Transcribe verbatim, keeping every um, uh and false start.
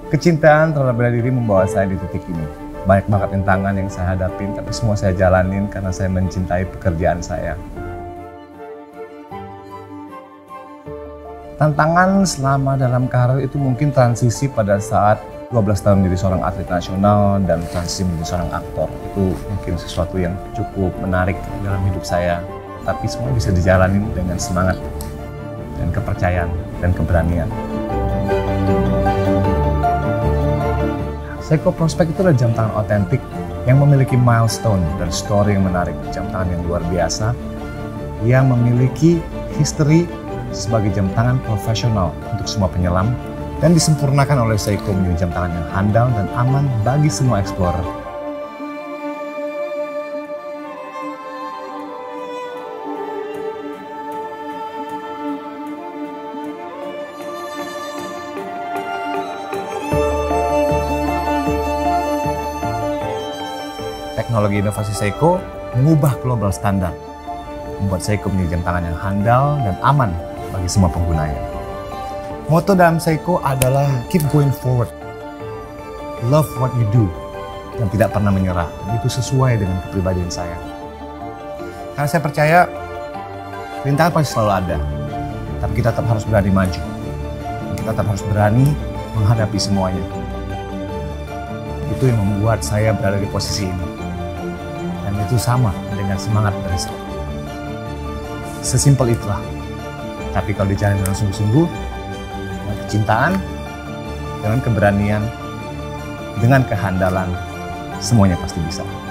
Kecintaan terhadap bela diri membawa saya di titik ini. Banyak banget rintangan yang saya hadapin, tapi semua saya jalanin karena saya mencintai pekerjaan saya. Tantangan selama dalam karir itu mungkin transisi pada saat dua belas tahun menjadi seorang atlet nasional dan transisi menjadi seorang aktor. Itu mungkin sesuatu yang cukup menarik dalam hidup saya. Tapi semua bisa dijalani dengan semangat dan kepercayaan dan keberanian. Seiko Prospect itu adalah jam tangan otentik yang memiliki milestone dan story yang menarik. Jam tangan yang luar biasa yang memiliki history sebagai jam tangan profesional untuk semua penyelam dan disempurnakan oleh Seiko menjadi jam tangan yang handal dan aman bagi semua explorer. Teknologi inovasi Seiko mengubah global standar, membuat Seiko menjadi jam tangan yang handal dan aman bagi semua penggunanya. Moto dalam Seiko adalah keep going forward, love what you do, dan tidak pernah menyerah. Dan itu sesuai dengan kepribadian saya. Karena saya percaya rintangan pasti selalu ada, tapi kita tetap harus berani maju. Kita tetap harus berani menghadapi semuanya. Itu yang membuat saya berada di posisi ini. Dan itu sama dengan semangat dari saya. Sesimpel itulah. Tapi kalau dijalani dengan sungguh-sungguh, dengan kecintaan, dengan keberanian, dengan kehandalan, semuanya pasti bisa.